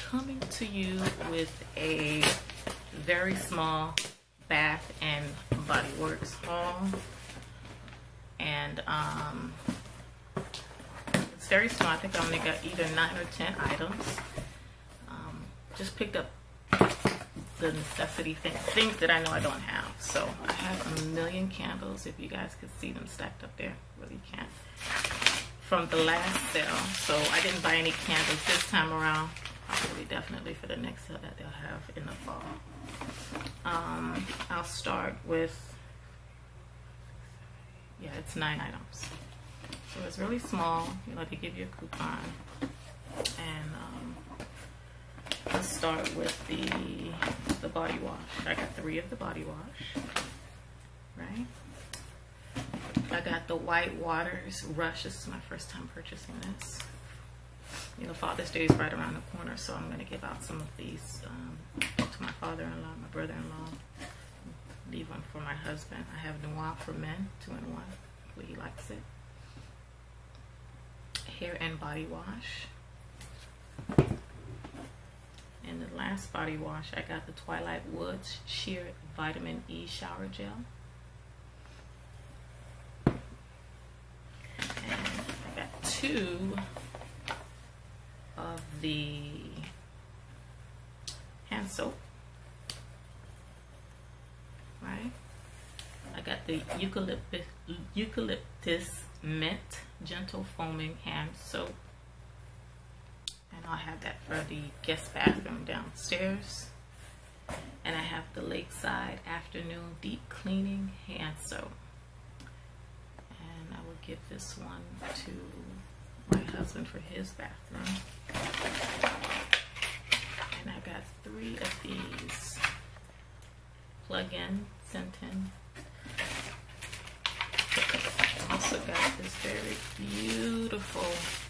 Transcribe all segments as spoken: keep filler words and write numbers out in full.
coming to you with a very small Bath and Body Works haul, and um, it's very small. I think I only got either nine or ten items. Um, just picked up the necessity things, things that I know I don't have. So I have a million candles. If you guys could see them stacked up there, really can't. From the last sale, so I didn't buy any candles this time around. Probably definitely for the next sale that they'll have in the fall. Um, I'll start with, yeah, it's nine items. So it's really small. You know, they give you a coupon. And um, I'll start with the the body wash. I got three of the body wash, right? I got the White Waters Rush. This is my first time purchasing this. You know, Father's Day is right around the corner, so I'm going to give out some of these um, to my father-in-law, my brother-in-law. Leave one for my husband. I have Noir for men, two in one. Hopefully he likes it. Hair and body wash. And the last body wash, I got the Twilight Woods Sheer Vitamin E Shower Gel. Two of the hand soap, right? I got the eucalyptus, eucalyptus mint gentle foaming hand soap, and I'll have that for the guest bathroom downstairs. And I have the Lakeside Afternoon Deep Cleaning hand soap, and I will give this one to my husband for his bathroom. And I got three of these plug-in Scentin. I also got this very beautiful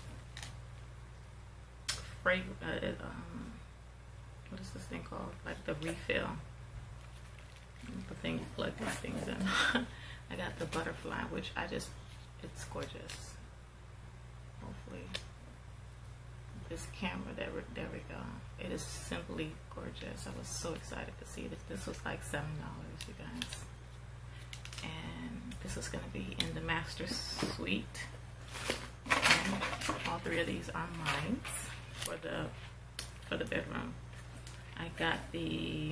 fragrance. Uh, um, what is this thing called? Like the refill. The thing you plug these things in. I got the Butterfly, which I just, it's gorgeous. Hopefully this camera, there we, there we go. It is simply gorgeous. I was so excited to see this. This was like seven dollars, you guys. And this is going to be in the master suite. And all three of these are mine for the for the bedroom. I got the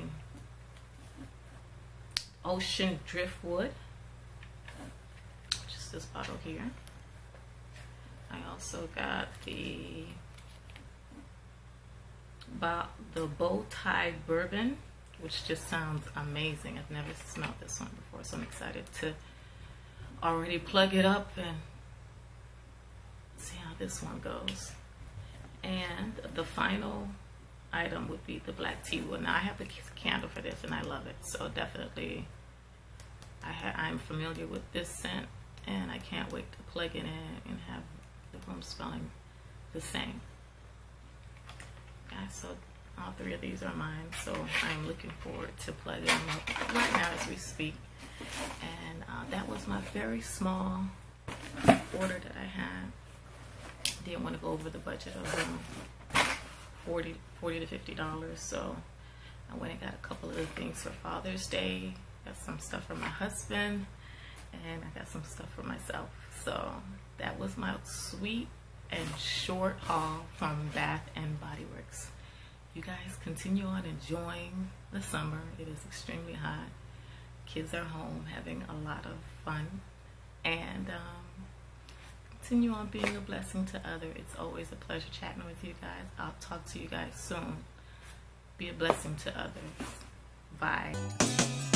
Ocean Driftwood, which is this bottle here. I also got the the Bow Tie Bourbon, which just sounds amazing. I've never smelled this one before, so I'm excited to already plug it up and see how this one goes. And the final item would be the Black Tea Wood. Now I have the candle for this and I love it, so definitely I ha I'm familiar with this scent, and I can't wait to plug it in and have the room smelling the same. Guys, so all three of these are mine, so I'm looking forward to plugging them up right now as we speak. And uh, that was my very small order that I had. Didn't want to go over the budget of um, forty to fifty dollars, so I went and got a couple of the things for Father's Day. Got some stuff for my husband, and I got some stuff for myself. So that was my sweet and short haul from Bath and Body Works. You guys continue on enjoying the summer. It is extremely hot. Kids are home having a lot of fun, and um, continue on being a blessing to others. It's always a pleasure chatting with you guys. I'll talk to you guys soon. Be a blessing to others. Bye.